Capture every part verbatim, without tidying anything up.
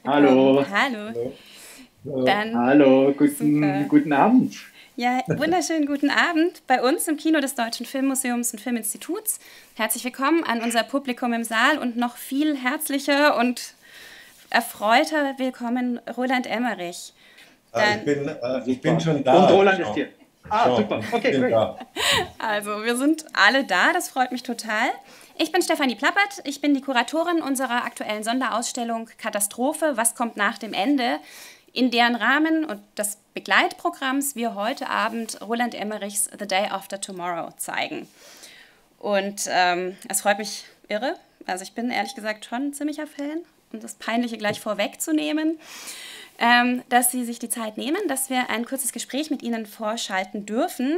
Willkommen. Hallo, Hallo. Hallo. Hallo. Dann hallo, guten, super. guten Abend. Ja, wunderschönen guten Abend bei uns im Kino des Deutschen Filmmuseums und Filminstituts. Herzlich willkommen an unser Publikum im Saal und noch viel herzlicher und erfreuter willkommen Roland Emmerich. Äh, ich Dann, bin, äh, ich bin Super. schon Und da, Roland ist Jean. hier. Ah, Jean, super. ich Okay, bin great. da. also, wir sind alle da, das freut mich total. Ich bin Stefanie Plappert, ich bin die Kuratorin unserer aktuellen Sonderausstellung Katastrophe, was kommt nach dem Ende, in deren Rahmen und des Begleitprogramms wir heute Abend Roland Emmerichs The Day After Tomorrow zeigen. Und ähm, es freut mich irre, also ich bin ehrlich gesagt schon ein ziemlicher Fan, um das Peinliche gleich vorwegzunehmen, ähm, dass Sie sich die Zeit nehmen, dass wir ein kurzes Gespräch mit Ihnen vorschalten dürfen.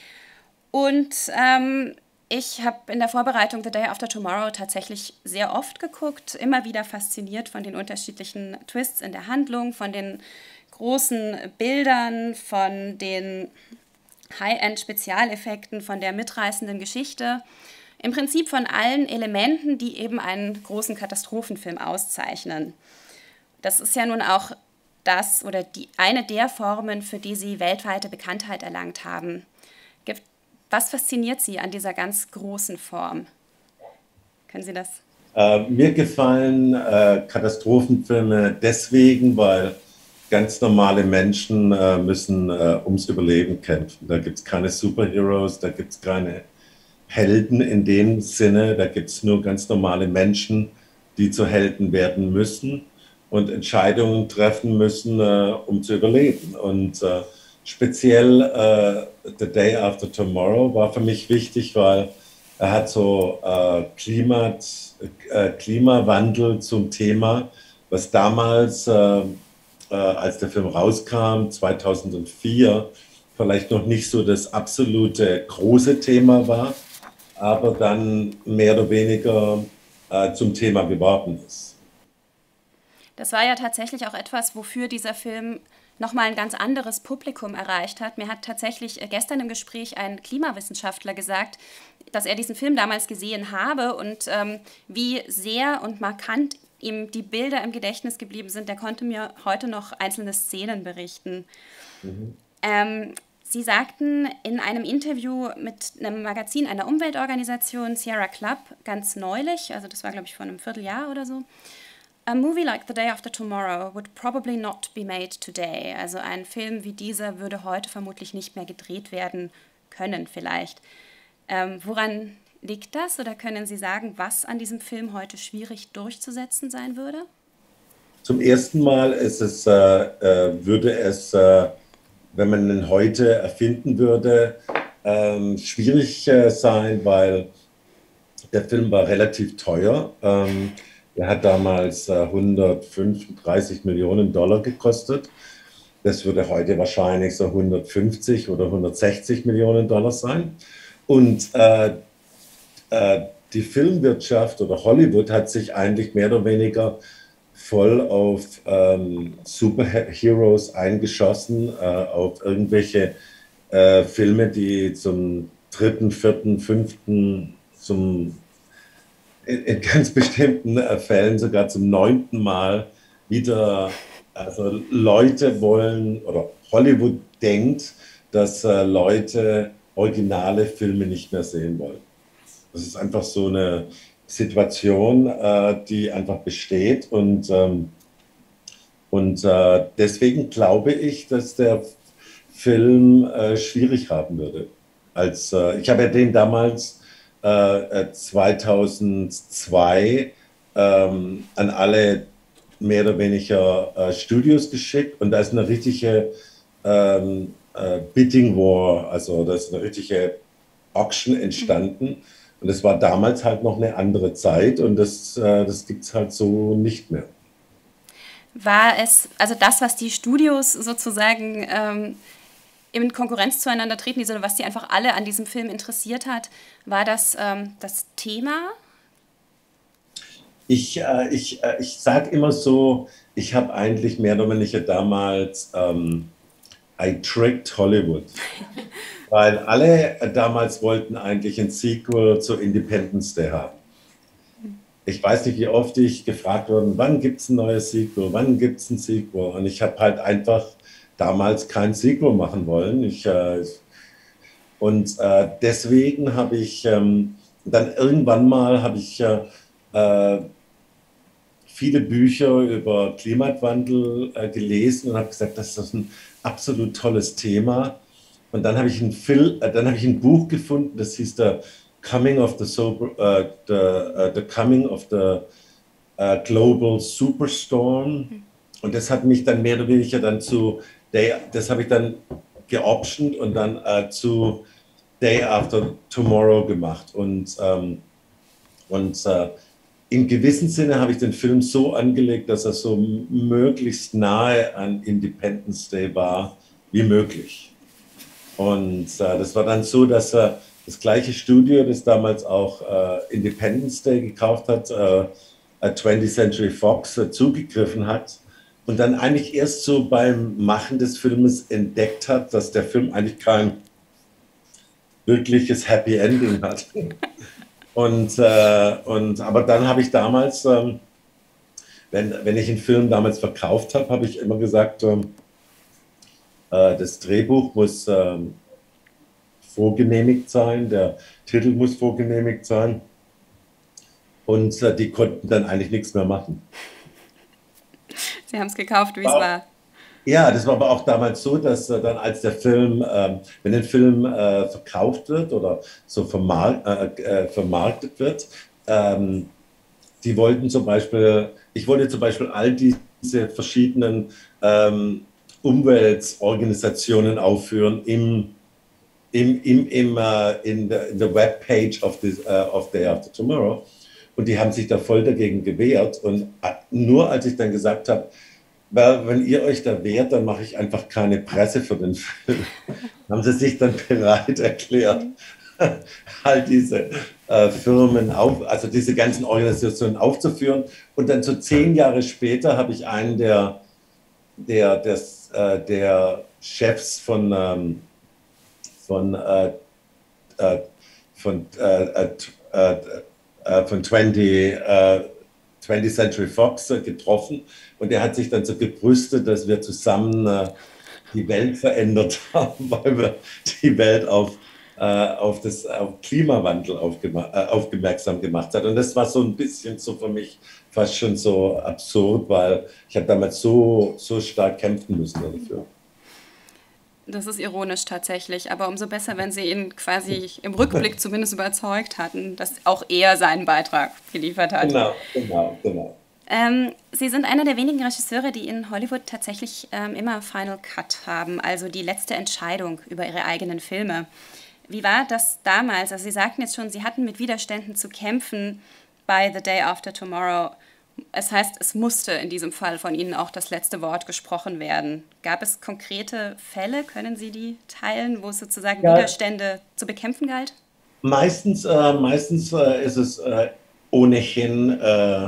Und ähm, ich habe in der Vorbereitung The Day After Tomorrow tatsächlich sehr oft geguckt, immer wieder fasziniert von den unterschiedlichen Twists in der Handlung, von den großen Bildern, von den High-End-Spezialeffekten, von der mitreißenden Geschichte. Im Prinzip von allen Elementen, die eben einen großen Katastrophenfilm auszeichnen. Das ist ja nun auch das oder die, eine der Formen, für die Sie weltweite Bekanntheit erlangt haben. Gibt Was fasziniert Sie an dieser ganz großen Form? Können Sie das? Äh, mir gefallen äh, Katastrophenfilme deswegen, weil ganz normale Menschen äh, müssen äh, ums Überleben kämpfen. Da gibt es keine Superheroes, da gibt es keine Helden in dem Sinne, da gibt es nur ganz normale Menschen, die zu Helden werden müssen und Entscheidungen treffen müssen, äh, um zu überleben. Und äh, speziell äh, The Day After Tomorrow war für mich wichtig, weil er hat so äh, Klimat, äh, Klimawandel zum Thema, was damals, äh, äh, als der Film rauskam, zweitausendvier, vielleicht noch nicht so das absolute große Thema war, aber dann mehr oder weniger äh, zum Thema geworden ist. Das war ja tatsächlich auch etwas, wofür dieser Film nochmal ein ganz anderes Publikum erreicht hat. Mir hat tatsächlich äh, gestern im Gespräch ein Klimawissenschaftler gesagt, dass er diesen Film damals gesehen habe und ähm, wie sehr und markant ihm die Bilder im Gedächtnis geblieben sind. Der konnte mir heute noch einzelne Szenen berichten. Mhm. Ähm, Sie sagten in einem Interview mit einem Magazin einer Umweltorganisation, Sierra Club, ganz neulich, also das war, glaube ich, vor einem Vierteljahr oder so, A movie like The Day After Tomorrow would probably not be made today. Also ein Film wie dieser würde heute vermutlich nicht mehr gedreht werden können, vielleicht. Ähm, woran liegt das? Oder können Sie sagen, was an diesem Film heute schwierig durchzusetzen sein würde? Zum ersten Mal ist es, äh, äh, würde es, äh, wenn man ihn heute erfinden würde, ähm, schwierig äh, sein, weil der Film war relativ teuer. Ähm, er hat damals äh, hundertfünfunddreißig Millionen Dollar gekostet. Das würde heute wahrscheinlich so hundertfünfzig oder hundertsechzig Millionen Dollar sein. Und äh, äh, die Filmwirtschaft oder Hollywood hat sich eigentlich mehr oder weniger voll auf ähm, Superheroes eingeschossen, äh, auf irgendwelche äh, Filme, die zum dritten, vierten, fünften, zum in, in ganz bestimmten äh, Fällen sogar zum neunten Mal wieder, also Leute wollen oder Hollywood denkt, dass äh, Leute originale Filme nicht mehr sehen wollen. Das ist einfach so eine Situation, äh, die einfach besteht und, ähm, und äh, deswegen glaube ich, dass der Film äh, schwierig haben würde. Als, äh, ich habe ja den damals äh, zweitausendzwei ähm, an alle mehr oder weniger äh, Studios geschickt und da ist eine richtige ähm, äh, Bidding War, also da ist eine richtige Auction entstanden und es war damals halt noch eine andere Zeit und das, äh, das gibt es halt so nicht mehr. War es, also das, was die Studios sozusagen ähm, in Konkurrenz zueinander treten, die, was die einfach alle an diesem Film interessiert hat, war das ähm, das Thema? Ich, äh, ich, äh, ich sage immer so, ich habe eigentlich mehr oder weniger damals ähm, I tricked Hollywood. Weil alle damals wollten eigentlich ein Sequel zu Independence Day haben. ich weiß nicht, wie oft ich gefragt wurde, wann gibt es ein neues Sequel, wann gibt es ein Sequel? Und ich habe halt einfach damals kein Sequel machen wollen. Ich, äh, und äh, deswegen habe ich ähm, dann irgendwann mal habe ich äh, äh, viele Bücher über Klimawandel äh, gelesen und habe gesagt, das ist ein absolut tolles Thema. Und dann habe ich ein Film, äh, dann habe ich ein Buch gefunden, das hieß The Coming of the, Sober, uh, the, uh, the Coming of the uh, Global Superstorm. Und das hat mich dann mehr oder weniger dann zu Day, das habe ich dann geoptioned und dann uh, zu Day After Tomorrow gemacht. Und, ähm, und äh, im gewissen Sinne habe ich den Film so angelegt, dass er so möglichst nahe an Independence Day war wie möglich. Und äh, das war dann so, dass er äh, das gleiche Studio, das damals auch äh, Independence Day gekauft hat, äh, twentieth Century Fox äh, zugegriffen hat und dann eigentlich erst so beim Machen des Filmes entdeckt hat, dass der Film eigentlich kein wirkliches Happy Ending hat. Und, äh, und, aber dann habe ich damals, ähm, wenn, wenn ich einen Film damals verkauft habe, habe ich immer gesagt, ähm, äh, das Drehbuch muss ähm, vorgenehmigt sein, der Titel muss vorgenehmigt sein und äh, die konnten dann eigentlich nichts mehr machen. Sie haben es gekauft, wie es war. Ja, das war aber auch damals so, dass äh, dann als der Film, ähm, wenn ein Film äh, verkauft wird oder so vermark äh, äh, vermarktet wird, ähm, die wollten zum Beispiel, ich wollte zum Beispiel all diese verschiedenen ähm, Umweltorganisationen aufführen im, im, im, im, uh, in, the, in the Webpage of, this, uh, of Day After Tomorrow. Und die haben sich da voll dagegen gewehrt. Und nur als ich dann gesagt habe, weil wenn ihr euch da wehrt, dann mache ich einfach keine Presse für den Film. Haben sie sich dann bereit erklärt, all diese äh, Firmen, auf, also diese ganzen Organisationen aufzuführen. Und dann so zehn Jahre später habe ich einen der, der, des, äh, der Chefs von, ähm, von, äh, äh, von, äh, äh, äh, von zwanzig, äh, twentieth Century Fox äh, getroffen und er hat sich dann so gebrüstet, dass wir zusammen äh, die Welt verändert haben, weil wir die Welt auf, äh, auf das auf Klimawandel aufgema äh, aufmerksam gemacht hat. Und das war so ein bisschen so für mich fast schon so absurd, weil ich habe damals so, so stark kämpfen müssen dafür. Das ist ironisch tatsächlich, aber umso besser, wenn Sie ihn quasi im Rückblick zumindest überzeugt hatten, dass auch er seinen Beitrag geliefert hat. Genau, genau, genau. Ähm, Sie sind einer der wenigen Regisseure, die in Hollywood tatsächlich ähm, immer Final Cut haben, also die letzte Entscheidung über ihre eigenen Filme. Wie war das damals? Also Sie sagten jetzt schon, Sie hatten mit Widerständen zu kämpfen bei The Day After Tomorrow. Es heißt, es musste in diesem Fall von Ihnen auch das letzte Wort gesprochen werden. Gab es konkrete Fälle, können Sie die teilen, wo es sozusagen ja. Widerstände zu bekämpfen galt? Meistens, äh, meistens äh, ist es äh, ohnehin äh,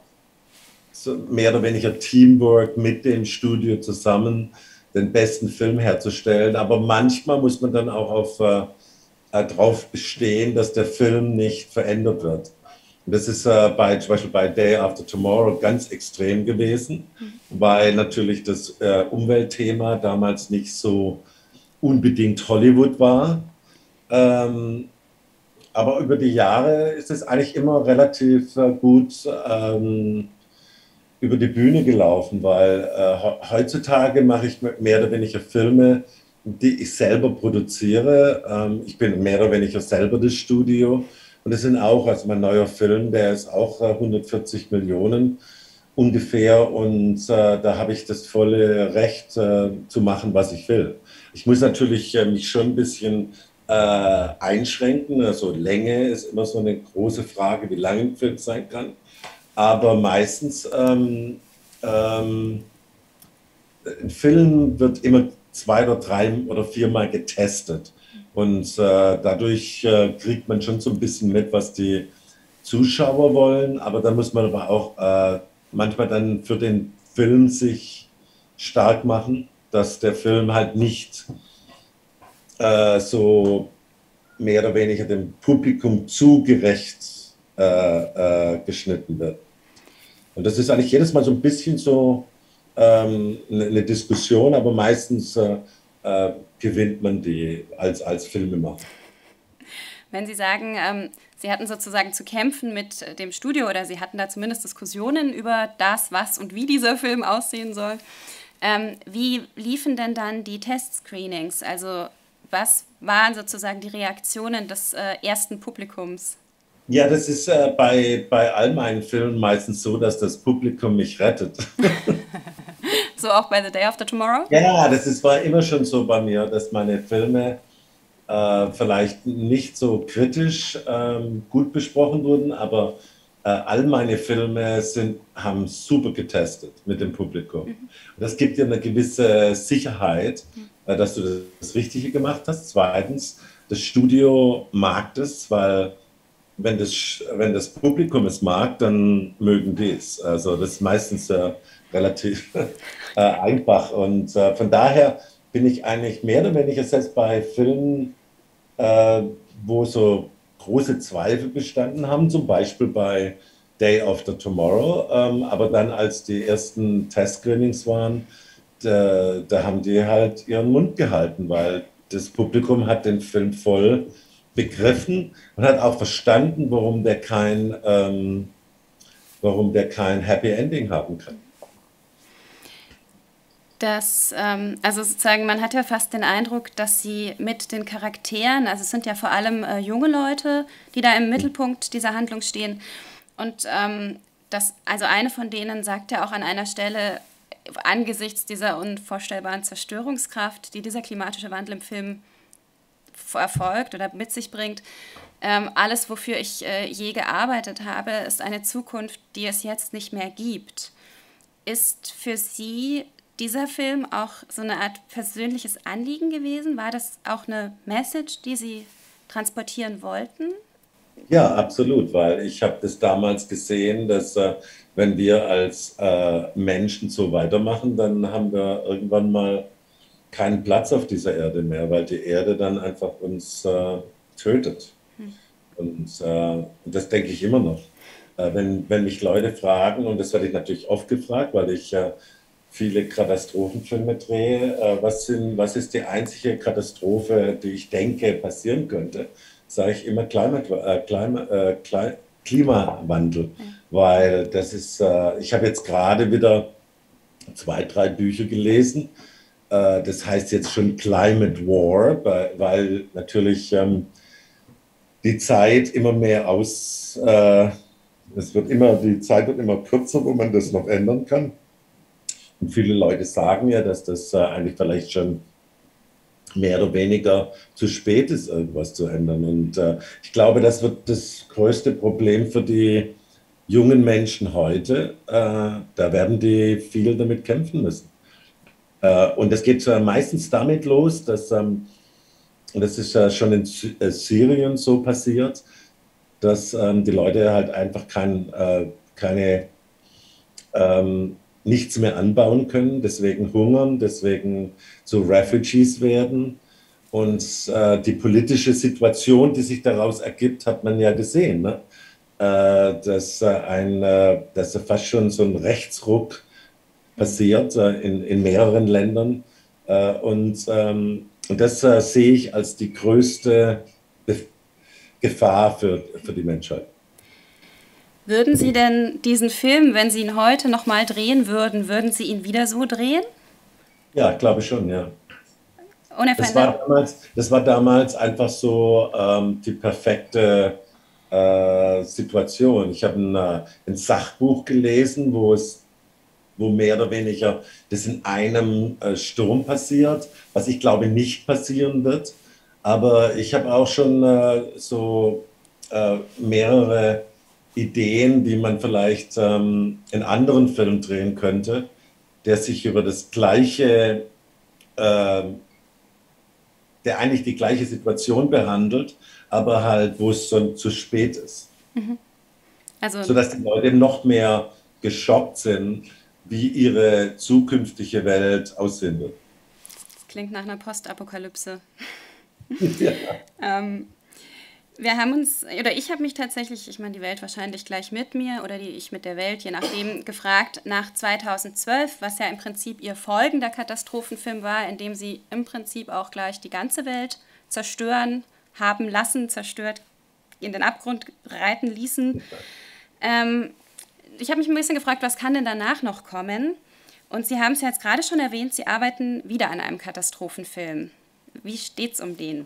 so mehr oder weniger Teamwork mit dem Studio zusammen, den besten Film herzustellen. Aber manchmal muss man dann auch auf, äh, darauf bestehen, dass der Film nicht verändert wird. Und das ist äh, bei, zum Beispiel bei Day After Tomorrow ganz extrem gewesen, mhm. weil natürlich das äh, Umweltthema damals nicht so unbedingt Hollywood war. Ähm, aber über die Jahre ist es eigentlich immer relativ äh, gut ähm, über die Bühne gelaufen, weil äh, heutzutage mache ich mehr oder weniger Filme, die ich selber produziere. Ähm, ich bin mehr oder weniger selber das Studio. Und das sind auch, also mein neuer Film, der ist auch äh, hundertvierzig Millionen ungefähr. Und äh, da habe ich das volle Recht äh, zu machen, was ich will. Ich muss natürlich äh, mich schon ein bisschen äh, einschränken. Also Länge ist immer so eine große Frage, wie lang ein Film sein kann. Aber meistens, ähm, ähm, ein Film wird immer zwei oder drei oder viermal getestet. Und äh, dadurch äh, kriegt man schon so ein bisschen mit, was die Zuschauer wollen. Aber da muss man aber auch äh, manchmal dann für den Film sich stark machen, dass der Film halt nicht äh, so mehr oder weniger dem Publikum zu gerecht äh, äh, geschnitten wird. Und das ist eigentlich jedes Mal so ein bisschen so ähm, eine, eine Diskussion, aber meistens äh, äh, gewinnt man die als, als Filmemacher. Wenn Sie sagen, ähm, Sie hatten sozusagen zu kämpfen mit äh, dem Studio oder Sie hatten da zumindest Diskussionen über das, was und wie dieser Film aussehen soll. Ähm, wie liefen denn dann die Testscreenings? Also was waren sozusagen die Reaktionen des äh, ersten Publikums? Ja, das ist äh, bei, bei all meinen Filmen meistens so, dass das Publikum mich rettet. So auch bei The Day After Tomorrow? Ja, das ist, war immer schon so bei mir, dass meine Filme äh, vielleicht nicht so kritisch ähm, gut besprochen wurden, aber äh, all meine Filme sind, haben super getestet mit dem Publikum. Und das gibt dir eine gewisse Sicherheit, äh, dass du das Richtige gemacht hast. Zweitens, das Studio mag das, weil wenn das, wenn das Publikum es mag, dann mögen die es. Also das ist meistens äh, relativ äh, einfach. Und äh, von daher bin ich eigentlich mehr oder weniger selbst bei Filmen, äh, wo so große Zweifel bestanden haben, zum Beispiel bei Day After Tomorrow. Ähm, aber dann, als die ersten Test-Screenings waren, da, da haben die halt ihren Mund gehalten, weil das Publikum hat den Film voll begriffen und hat auch verstanden, warum der kein, ähm, warum der kein Happy Ending haben kann. Das, ähm, also sozusagen, man hat ja fast den Eindruck, dass sie mit den Charakteren, also es sind ja vor allem äh, junge Leute, die da im Mittelpunkt dieser Handlung stehen. Und ähm, das, also eine von denen sagt ja auch an einer Stelle, angesichts dieser unvorstellbaren Zerstörungskraft, die dieser klimatische Wandel im Film erfolgt oder mit sich bringt, ähm, alles, wofür ich äh, je gearbeitet habe, ist eine Zukunft, die es jetzt nicht mehr gibt. Ist für Sie dieser Film auch so eine Art persönliches Anliegen gewesen? War das auch eine Message, die Sie transportieren wollten? Ja, absolut, weil ich habe das damals gesehen, dass äh, wenn wir als äh, Menschen so weitermachen, dann haben wir irgendwann mal keinen Platz auf dieser Erde mehr, weil die Erde dann einfach uns äh, tötet. Und, äh, und das denke ich immer noch. Äh, wenn, wenn mich Leute fragen, und das werde ich natürlich oft gefragt, weil ich äh, viele Katastrophenfilme drehe, äh, was sind, was ist die einzige Katastrophe, die ich denke passieren könnte, sage ich immer Climate, äh, Klima, äh, Kli- Klimawandel, weil das ist, äh, ich habe jetzt gerade wieder zwei, drei Bücher gelesen. Äh, das heißt jetzt schon Climate War, weil, weil natürlich ähm, die Zeit immer mehr aus, äh, es wird immer, die Zeit wird immer kürzer, wo man das noch ändern kann. Und viele Leute sagen ja, dass das äh, eigentlich vielleicht schon mehr oder weniger zu spät ist, irgendwas zu ändern. Und äh, ich glaube, das wird das größte Problem für die jungen Menschen heute. Äh, da werden die viel damit kämpfen müssen. Äh, und das geht äh, meistens damit los, dass, ähm, und das ist äh, schon in Sy äh, Syrien so passiert, dass ähm, die Leute halt einfach kein, äh, keine ähm, nichts mehr anbauen können, deswegen hungern, deswegen zu Refugees werden. Und äh, die politische Situation, die sich daraus ergibt, hat man ja gesehen, ne? Äh, dass, äh, ein, äh, dass fast schon so ein Rechtsruck passiert äh, in, in mehreren Ländern. Äh, und, ähm, und das äh, sehe ich als die größte Be Gefahr für, für die Menschheit. Würden Sie denn diesen Film, wenn Sie ihn heute nochmal drehen würden, würden Sie ihn wieder so drehen? Ja, ich glaube schon, ja. Das Unverändert? war damals, das war damals einfach so ähm, die perfekte äh, Situation. Ich habe ein, äh, ein Sachbuch gelesen, wo es, wo mehr oder weniger das in einem äh, Sturm passiert, was ich glaube nicht passieren wird. Aber ich habe auch schon äh, so äh, mehrere Ideen, wie man vielleicht ähm, in anderen Filmen drehen könnte, der sich über das gleiche äh, der eigentlich die gleiche Situation behandelt, aber halt, wo es schon zu spät ist. Also, Sodass die Leute noch mehr geschockt sind, wie ihre zukünftige Welt aussehen wird. das klingt nach einer Postapokalypse. Ja. Ähm, Wir haben uns, oder ich habe mich tatsächlich, ich meine die Welt wahrscheinlich gleich mit mir oder die ich mit der Welt, je nachdem, gefragt nach zweitausendzwölf, was ja im Prinzip ihr folgender Katastrophenfilm war, in dem sie im Prinzip auch gleich die ganze Welt zerstören haben lassen, zerstört, in den Abgrund reiten ließen. Ähm, ich habe mich ein bisschen gefragt, was kann denn danach noch kommen? Und Sie haben es ja jetzt gerade schon erwähnt, Sie arbeiten wieder an einem Katastrophenfilm. Wie steht's um den?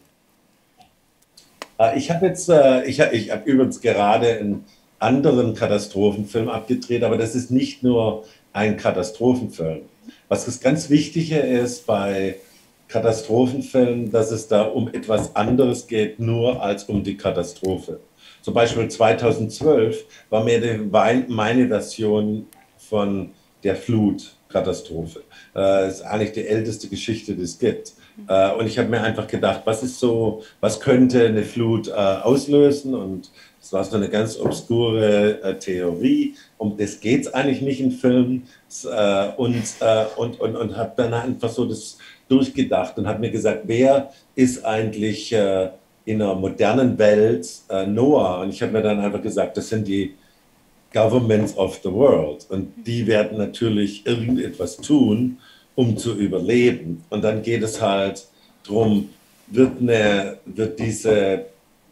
Ich habe jetzt, äh, ich, hab- ich habe übrigens gerade einen anderen Katastrophenfilm abgedreht, aber das ist nicht nur ein Katastrophenfilm. Was das ganz Wichtige ist bei Katastrophenfilmen, dass es da um etwas anderes geht, nur als um die Katastrophe. Zum Beispiel zweitausendzwölf war mir die, Wei- meine Version von der Flutkatastrophe. Äh, ist eigentlich die älteste Geschichte, die es gibt. Äh, und ich habe mir einfach gedacht, was ist so, was könnte eine Flut äh, auslösen? Und das war so eine ganz obskure äh, Theorie. Um das geht es eigentlich nicht im Film. S- Äh, und äh, und, und, und habe dann einfach so das durchgedacht und habe mir gesagt, wer ist eigentlich äh, in einer modernen Welt äh, Noah? Und ich habe mir dann einfach gesagt, das sind die Governments of the World. Und die werden natürlich irgendetwas tun, um zu überleben. Und dann geht es halt darum, wird, eine, wird diese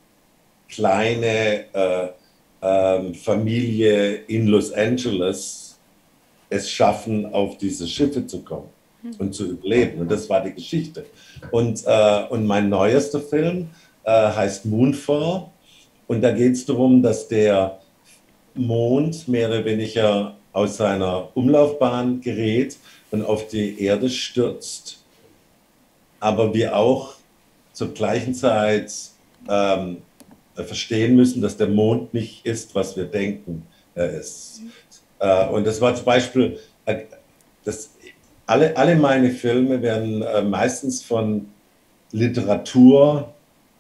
kleine äh, ähm, Familie in Los Angeles es schaffen, auf diese Schiffe zu kommen und zu überleben. Und das war die Geschichte. Und, äh, und mein neuester Film äh, heißt Moonfall. Und da geht es darum, dass der Mond mehr oder weniger aus seiner Umlaufbahn gerät und auf die Erde stürzt, aber wir auch zur gleichen Zeit ähm, verstehen müssen, dass der Mond nicht ist, was wir denken, er ist. Äh, und das war zum Beispiel, äh, das, alle, alle meine Filme werden äh, meistens von Literatur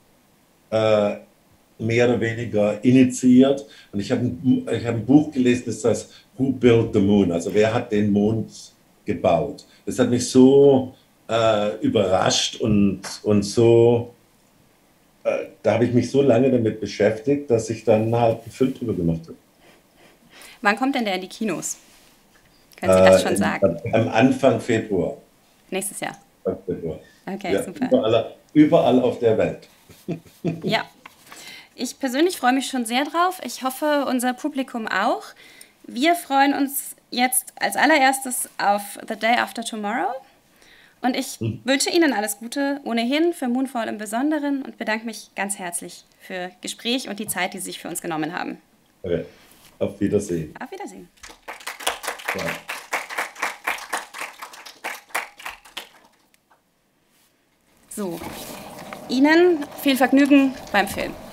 äh, mehr oder weniger initiiert. Und ich habe ein, ich hab ein Buch gelesen, das heißt Who Built the Moon? Also wer hat den Mond gebaut? Das hat mich so äh, überrascht und, und so, äh, da habe ich mich so lange damit beschäftigt, dass ich dann halt einen Film drüber gemacht habe. Wann kommt denn der in die Kinos? Können Sie das schon Äh, sagen? am Anfang Februar. Nächstes Jahr. Anfang Februar. Okay, Ja, super. überall, überall auf der Welt. Ja, ich persönlich freue mich schon sehr drauf. Ich hoffe, unser Publikum auch. Wir freuen uns jetzt als allererstes auf The Day After Tomorrow. Und ich wünsche Ihnen alles Gute ohnehin, für Moonfall im Besonderen und bedanke mich ganz herzlich für Gespräch und die Zeit, die Sie sich für uns genommen haben. Okay. Auf Wiedersehen. Auf Wiedersehen. Ja. So, Ihnen viel Vergnügen beim Film.